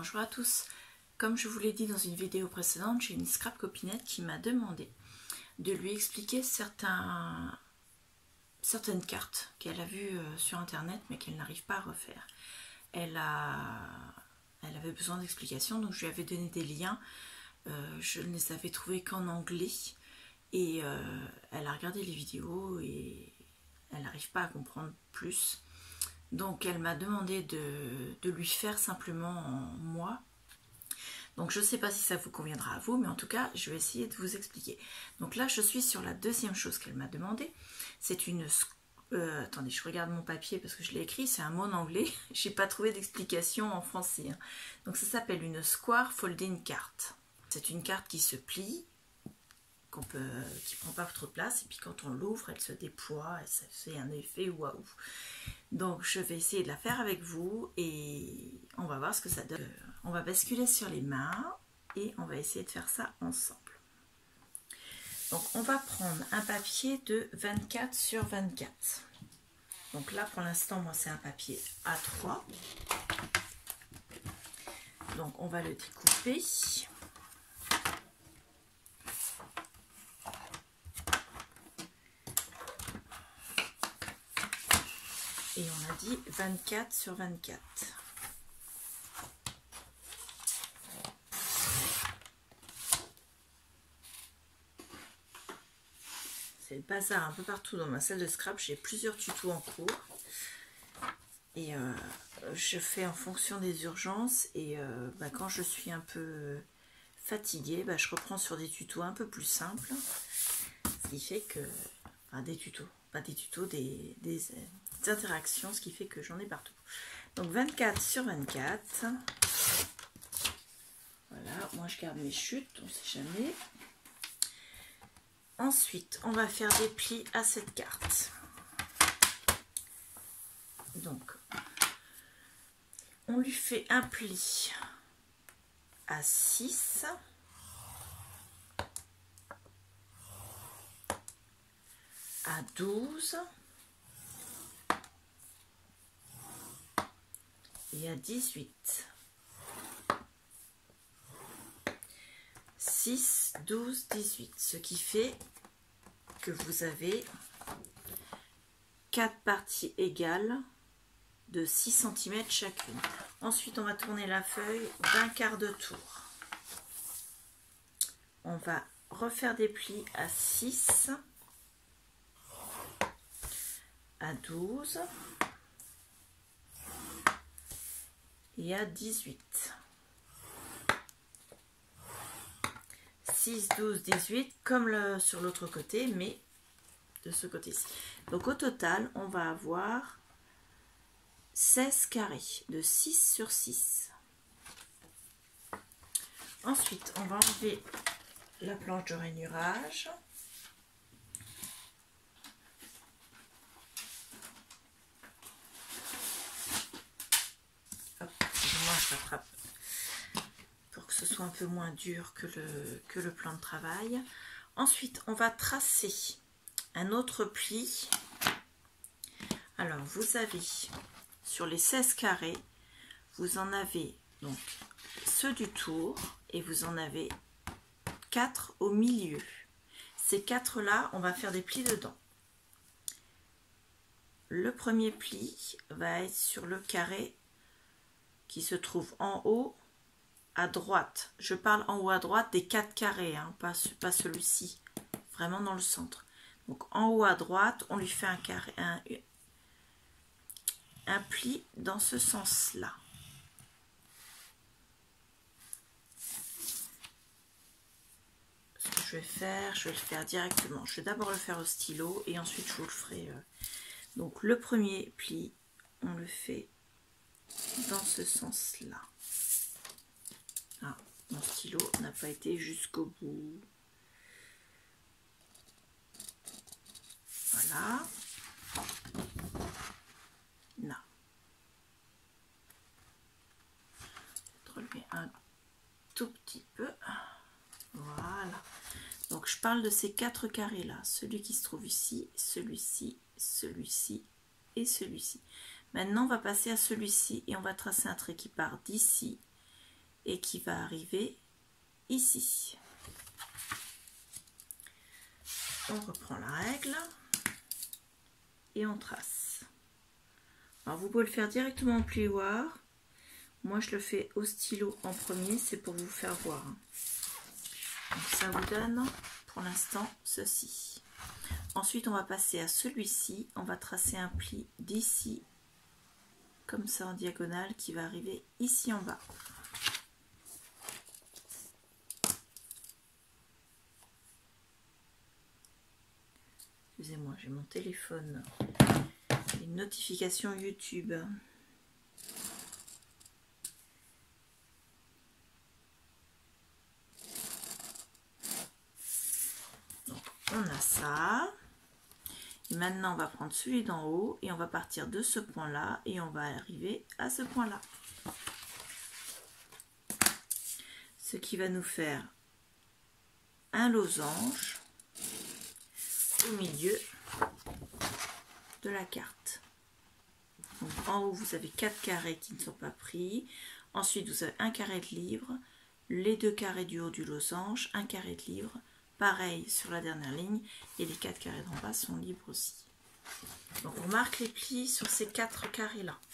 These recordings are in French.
Bonjour à tous. Comme je vous l'ai dit dans une vidéo précédente, j'ai une scrap copinette qui m'a demandé de lui expliquer certaines cartes qu'elle a vues sur internet mais qu'elle n'arrive pas à refaire. Elle avait besoin d'explications, donc je lui avais donné des liens. Je ne les avais trouvés qu'en anglais et elle a regardé les vidéos et elle n'arrive pas à comprendre plus. Donc elle m'a demandé de lui faire simplement en moi. Donc je ne sais pas si ça vous conviendra à vous, mais en tout cas je vais essayer de vous expliquer. Donc là je suis sur la deuxième chose qu'elle m'a demandé. C'est une... attendez, je regarde mon papier parce que je l'ai écrit, c'est un mot en anglais. Je n'ai pas trouvé d'explication en français. Donc ça s'appelle une Square Folding Card. C'est une carte qui se plie, qui prend pas trop de place, et puis quand on l'ouvre elle se déploie et ça fait un effet waouh. Donc je vais essayer de la faire avec vous et on va voir ce que ça donne. On va basculer sur les mains et on va essayer de faire ça ensemble. Donc on va prendre un papier de 24 sur 24. Donc là pour l'instant moi c'est un papier A3. Donc on va le découper. Et on a dit 24 sur 24. C'est le bazar un peu partout dans ma salle de scrap. J'ai plusieurs tutos en cours. Et je fais en fonction des urgences. Et quand je suis un peu fatiguée, je reprends sur des tutos un peu plus simples. Ce qui fait que... Enfin, des tutos. Pas des tutos, des interactions, ce qui fait que j'en ai partout. Donc 24 sur 24. Voilà, moi je garde mes chutes, on ne sait jamais. Ensuite, on va faire des plis à cette carte. Donc, on lui fait un pli à 6. À 12. Et à 18. 6, 12, 18. Ce qui fait que vous avez 4 parties égales de 6 cm chacune. Ensuite, on va tourner la feuille d'un quart de tour. On va refaire des plis à 6, à 12 et à 18. 6, 12, 18 comme sur l'autre côté, mais de ce côté-ci. Donc au total, on va avoir 16 carrés de 6 sur 6. Ensuite, on va enlever la planche de rainurage. Hop, moi je rattrape pour que ce soit un peu moins dur que le plan de travail. Ensuite, on va tracer un autre pli. Alors, vous avez sur les 16 carrés, vous en avez donc ceux du tour et vous en avez 4 au milieu. Ces 4 là, on va faire des plis dedans. Le premier pli va être sur le carré qui se trouve en haut à droite. Je parle en haut à droite des 4 carrés, hein, pas celui-ci, vraiment dans le centre. Donc en haut à droite, on lui fait un carré, un pli dans ce sens-là. Ce que je vais le faire directement. Je vais d'abord le faire au stylo et ensuite je vous le ferai. Donc le premier pli, on le fait dans ce sens-là. Ah, mon stylo n'a pas été jusqu'au bout. Voilà. Là. Je vais relever un tout petit peu. Voilà. Donc je parle de ces 4 carrés là. Celui qui se trouve ici, celui-ci, celui-ci et celui-ci. Maintenant on va passer à celui-ci et on va tracer un trait qui part d'ici et qui va arriver ici. On reprend la règle et on trace. Alors vous pouvez le faire directement en plioir. Moi je le fais au stylo en premier, c'est pour vous faire voir. Donc ça vous donne pour l'instant ceci. Ensuite on va passer à celui-ci, on va tracer un pli d'ici, comme ça en diagonale, qui va arriver ici en bas. Excusez-moi, j'ai mon téléphone, une notification YouTube. Donc on a ça. Et maintenant on va prendre celui d'en haut et on va partir de ce point là et on va arriver à ce point là. Ce qui va nous faire un losange au milieu de la carte. Donc, en haut vous avez 4 carrés qui ne sont pas pris. Ensuite vous avez un carré de livre, les 2 carrés du haut du losange, un carré de livre. Pareil sur la dernière ligne et les 4 carrés d'en bas sont libres aussi. Donc on marque les plis sur ces 4 carrés là.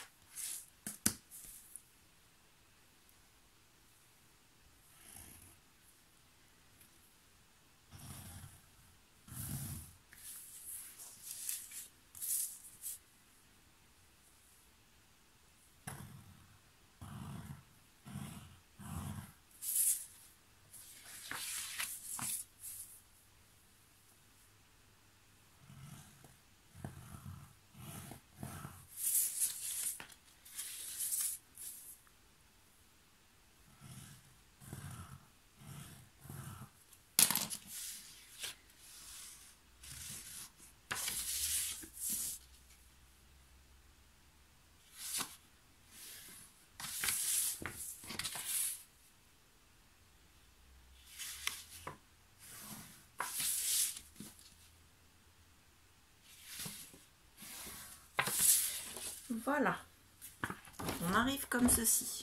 Voilà, on arrive comme ceci.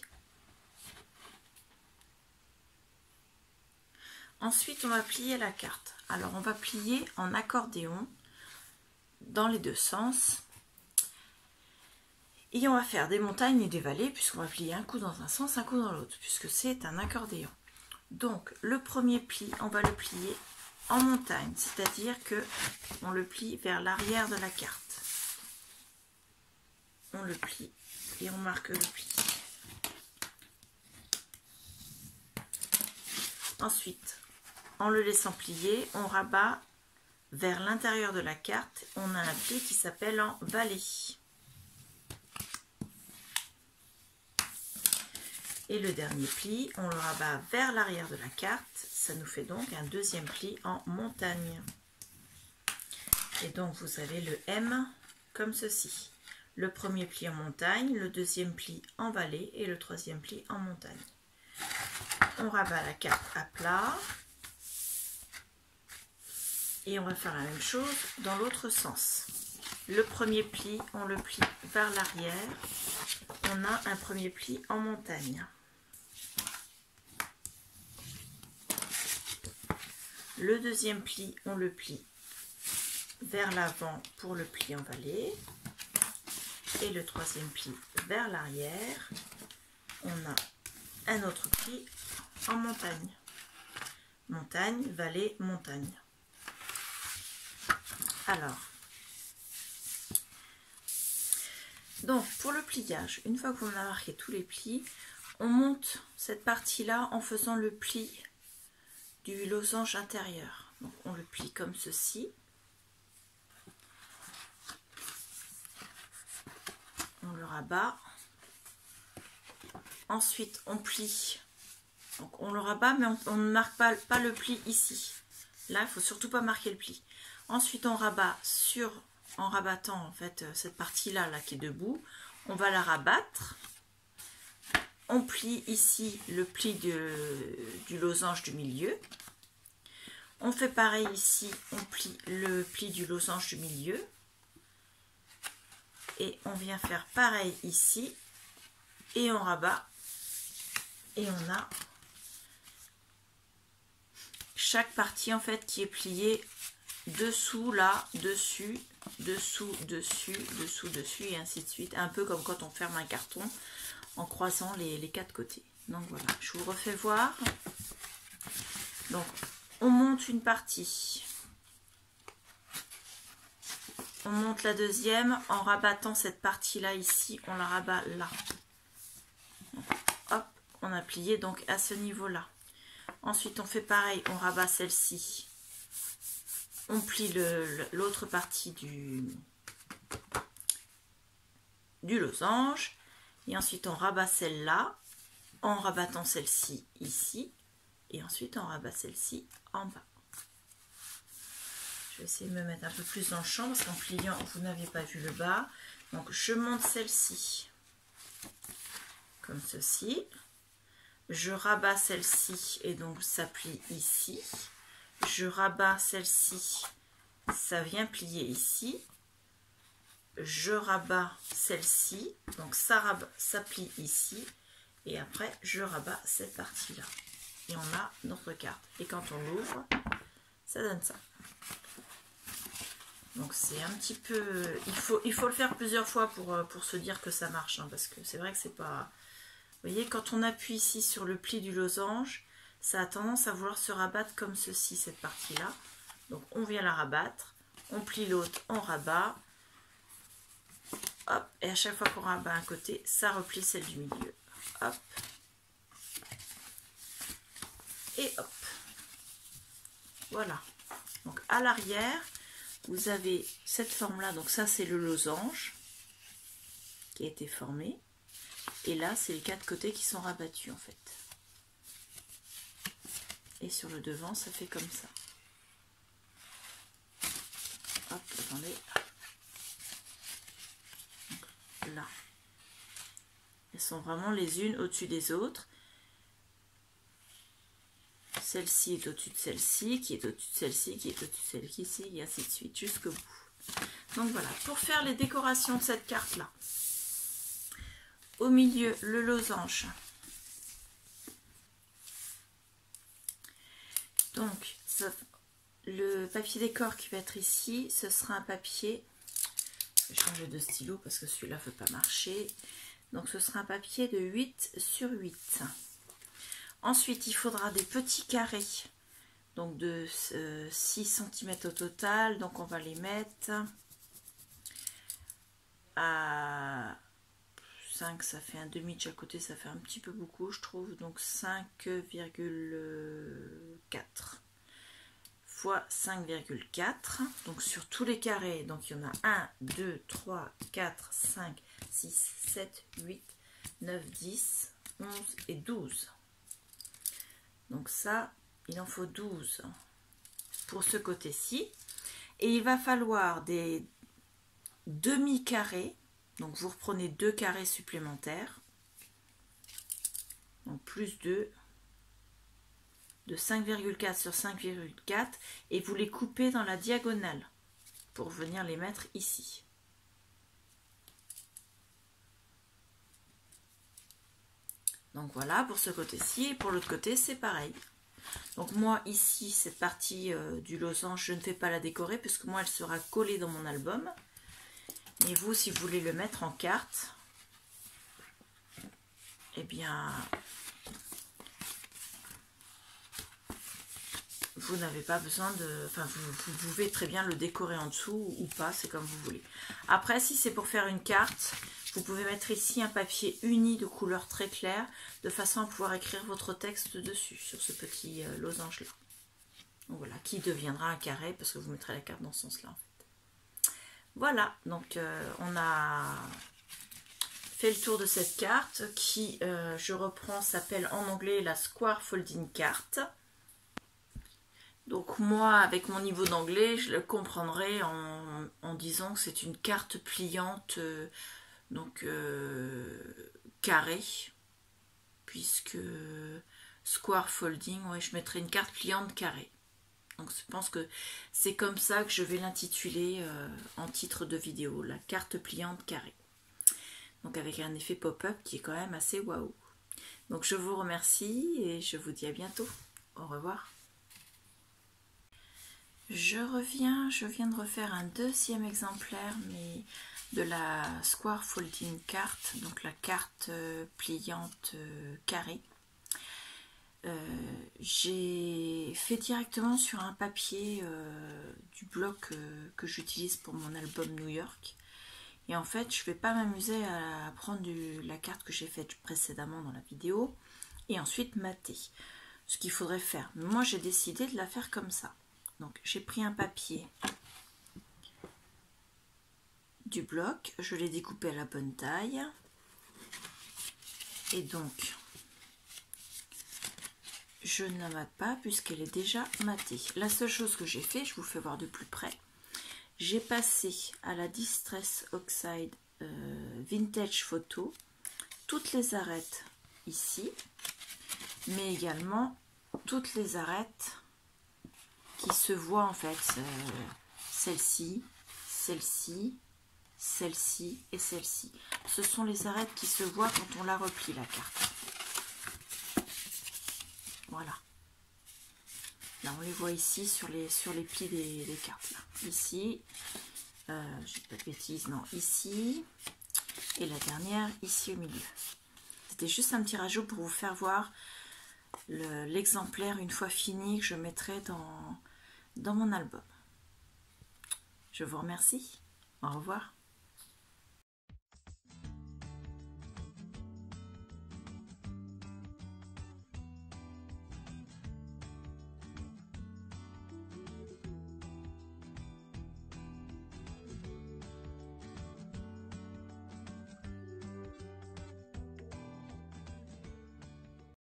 Ensuite, on va plier la carte. Alors, on va plier en accordéon dans les deux sens. Et on va faire des montagnes et des vallées, puisqu'on va plier un coup dans un sens, un coup dans l'autre, puisque c'est un accordéon. Donc, le premier pli, on va le plier en montagne, c'est-à-dire que on le plie vers l'arrière de la carte. On le plie et on marque le pli. Ensuite, en le laissant plier, on rabat vers l'intérieur de la carte. On a un pli qui s'appelle en vallée. Et le dernier pli, on le rabat vers l'arrière de la carte. Ça nous fait donc un deuxième pli en montagne. Et donc vous avez le M comme ceci. Le premier pli en montagne, le deuxième pli en vallée et le troisième pli en montagne. On rabat la carte à plat. Et on va faire la même chose dans l'autre sens. Le premier pli, on le plie vers l'arrière. On a un premier pli en montagne. Le deuxième pli, on le plie vers l'avant pour le pli en vallée. Et le troisième pli vers l'arrière. On a un autre pli en montagne. Montagne, vallée, montagne. Alors, donc pour le pliage, une fois qu'on a marqué tous les plis, on monte cette partie-là en faisant le pli du losange intérieur. Donc on le plie comme ceci. On le rabat. Ensuite on plie. Donc on le rabat mais on ne marque pas le pli ici. Là il ne faut surtout pas marquer le pli. Ensuite on rabat en rabattant en fait cette partie-là qui est debout. On va la rabattre. On plie ici le pli du losange du milieu. On fait pareil ici, on plie le pli du losange du milieu. Et on vient faire pareil ici. Et on rabat Et on a chaque partie en fait qui est pliée dessous, là, dessus, dessous, dessus, dessous, dessus et ainsi de suite. Un peu comme quand on ferme un carton en croisant les quatre côtés. Donc voilà, je vous refais voir. Donc on monte une partie. On monte la deuxième en rabattant cette partie-là ici, on la rabat là. Donc, hop, on a plié donc à ce niveau-là. Ensuite, on fait pareil, on rabat celle-ci. On plie l'autre partie du losange. Et ensuite, on rabat celle-là en rabattant celle-ci ici. Et ensuite, on rabat celle-ci en bas. Je vais essayer de me mettre un peu plus dans le champ parce qu'en pliant, vous n'aviez pas vu le bas. Donc, je monte celle-ci comme ceci. Je rabats celle-ci et donc ça plie ici. Je rabats celle-ci, ça vient plier ici. Je rabats celle-ci, donc ça plie ici. Et après, je rabats cette partie-là. Et on a notre carte. Et quand on l'ouvre, ça donne ça. Donc c'est un petit peu... Il faut le faire plusieurs fois pour se dire que ça marche. Hein, parce que c'est vrai que c'est pas... Vous voyez, quand on appuie ici sur le pli du losange, ça a tendance à vouloir se rabattre comme ceci, cette partie-là. Donc on vient la rabattre. On plie l'autre, on rabat. Hop, et à chaque fois qu'on rabat un côté, ça replie celle du milieu. Hop. Et hop. Voilà. Donc à l'arrière, vous avez cette forme-là. Donc ça, c'est le losange qui a été formé. Et là, c'est les quatre côtés qui sont rabattus en fait. Et sur le devant, ça fait comme ça. Hop, attendez. Donc, là. Elles sont vraiment les unes au-dessus des autres. Celle-ci est au-dessus de celle-ci, qui est au-dessus de celle-ci, qui est au-dessus de celle-ci, et ainsi de suite, jusqu'au bout. Donc voilà, pour faire les décorations de cette carte-là. Au milieu, le losange. Donc, le papier décor qui va être ici, ce sera un papier... Je vais changer de stylo parce que celui-là ne veut pas marcher. Donc, ce sera un papier de 8 sur 8. Ensuite, il faudra des petits carrés. Donc, de 6 cm au total. Donc, on va les mettre à... 5, ça fait un demi de chaque côté, ça fait un petit peu beaucoup, je trouve. Donc 5,4 fois 5,4. Donc sur tous les carrés, donc il y en a 1, 2, 3, 4, 5, 6, 7, 8, 9, 10, 11 et 12. Donc ça, il en faut 12 pour ce côté-ci. Et il va falloir des demi-carrés. Donc vous reprenez 2 carrés supplémentaires, donc plus 2, de 5,4 sur 5,4 et vous les coupez dans la diagonale pour venir les mettre ici. Donc voilà pour ce côté-ci et pour l'autre côté c'est pareil. Donc moi ici cette partie du losange je ne fais pas la décorer puisque moi elle sera collée dans mon album. Et vous, si vous voulez le mettre en carte, eh bien, vous n'avez pas besoin de... Enfin, vous pouvez très bien le décorer en dessous ou pas, c'est comme vous voulez. Après, si c'est pour faire une carte, vous pouvez mettre ici un papier uni de couleur très claire, de façon à pouvoir écrire votre texte dessus, sur ce petit losange-là. Donc voilà, qui deviendra un carré, parce que vous mettrez la carte dans ce sens-là, en fait. Voilà, donc on a fait le tour de cette carte qui, je reprends, s'appelle en anglais la Square Folding Card. Donc moi, avec mon niveau d'anglais, je le comprendrai en disant que c'est une carte pliante, carrée, puisque Square Folding, ouais, je mettrai une carte pliante carrée. Donc je pense que c'est comme ça que je vais l'intituler en titre de vidéo, la carte pliante carrée. Donc avec un effet pop-up qui est quand même assez waouh. Donc je vous remercie et je vous dis à bientôt. Au revoir. Je viens de refaire un deuxième exemplaire, mais de la Square Folding Card, donc la carte pliante carrée. J'ai fait directement sur un papier du bloc que j'utilise pour mon album New York. Et en fait, je ne vais pas m'amuser à prendre la carte que j'ai faite précédemment dans la vidéo et ensuite mater. Ce qu'il faudrait faire. Moi, j'ai décidé de la faire comme ça. Donc, j'ai pris un papier du bloc, je l'ai découpé à la bonne taille. Et donc, je ne la mate pas puisqu'elle est déjà matée. La seule chose que j'ai fait, je vous fais voir de plus près, j'ai passé à la Distress Oxide Vintage Photo toutes les arêtes ici, mais également toutes les arêtes qui se voient en fait, celle-ci, celle-ci, celle-ci et celle-ci. Ce sont les arêtes qui se voient quand on la replie la carte. Voilà. Là on les voit ici sur les plis des cartes. Là. Ici, j'ai pas de bêtises, non, ici, et la dernière ici au milieu. C'était juste un petit rajout pour vous faire voir l'exemplaire une fois fini que je mettrai dans mon album. Je vous remercie. Au revoir.